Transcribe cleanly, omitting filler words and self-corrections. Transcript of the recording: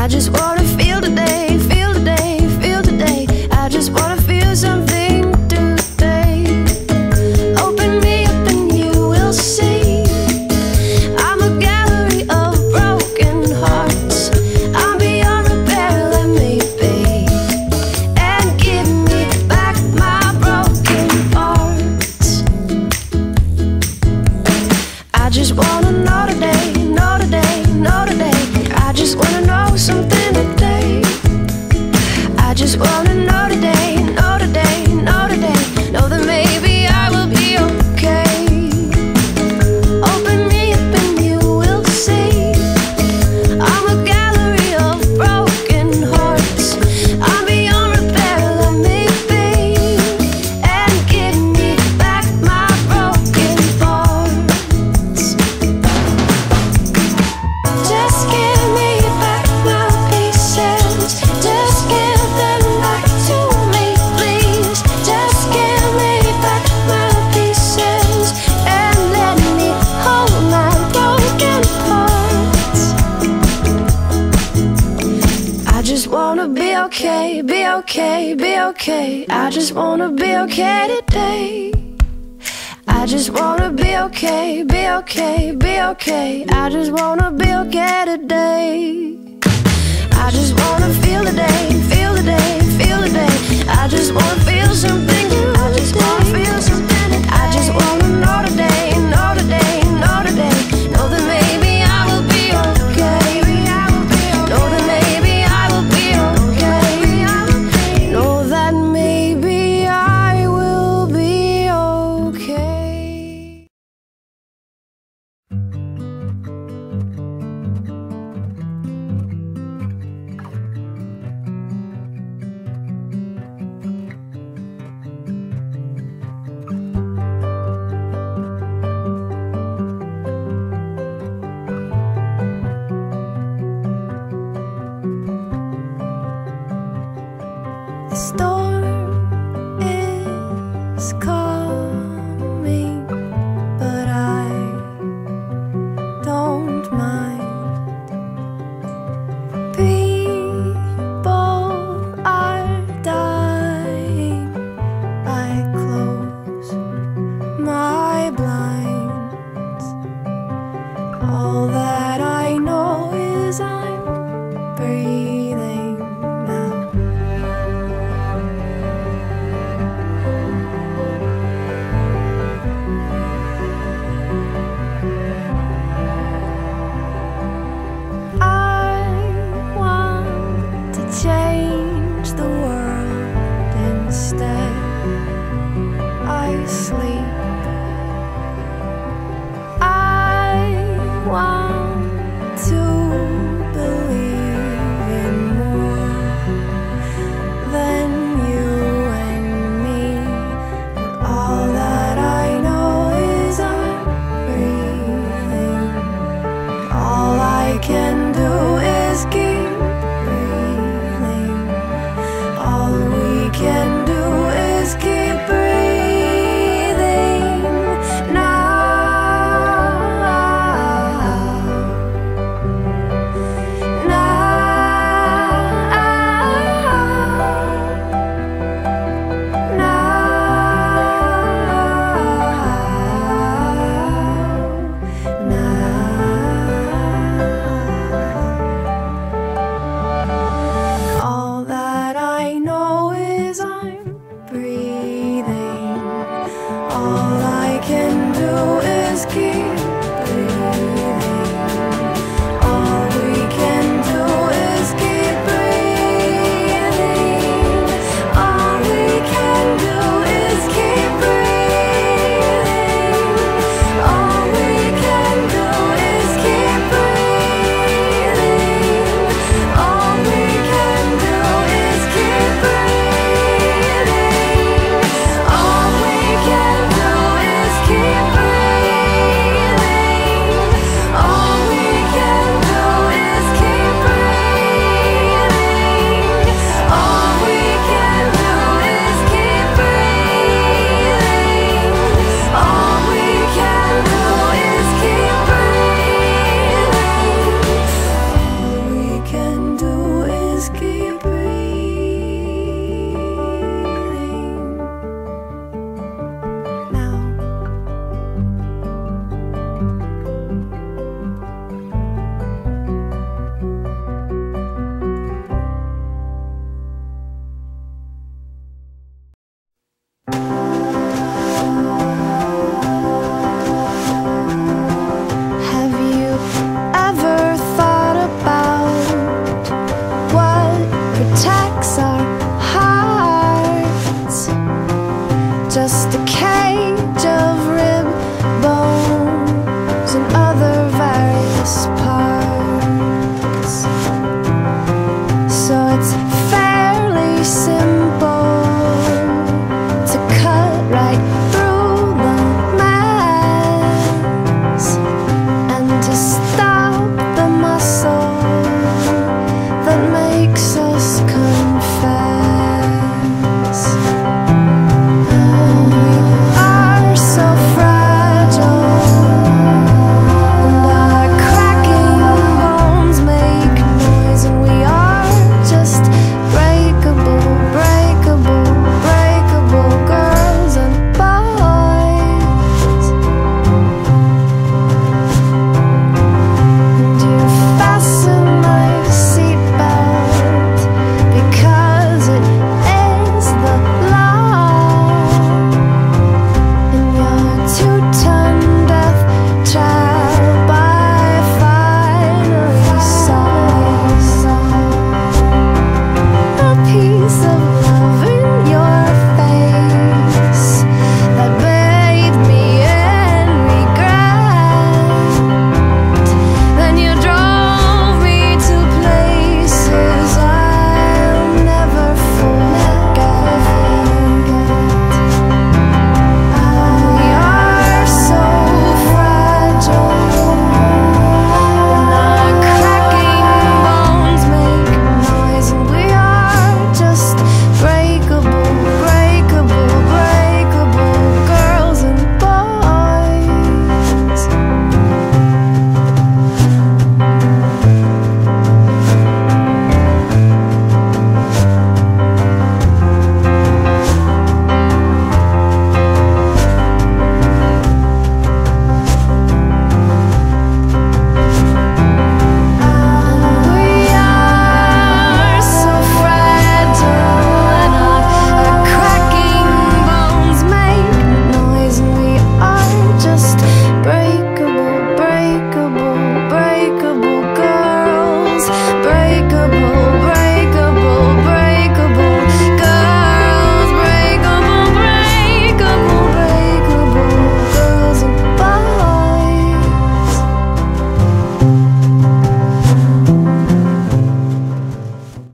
I just wanna feel today, feel today, feel today. I just wanna feel something today. Open me up and you will see I'm a gallery of broken hearts. I'm beyond repair, let me be, and give me back my broken parts. I just wanna know today, know today, know today. I just wanna know something today. I just wanna know today, know today, know today. Know that maybe I will be okay. Open me up and you will see I'm a gallery of broken hearts. I'm beyond repair, let me be, and give me back my broken parts. Just give me back my pieces. Just give them back to me, please. Just give me back my pieces and let me hold my broken parts. I just wanna be okay, be okay, be okay. I just wanna be okay today. I just wanna be okay, be okay, be okay. I just wanna be okay today.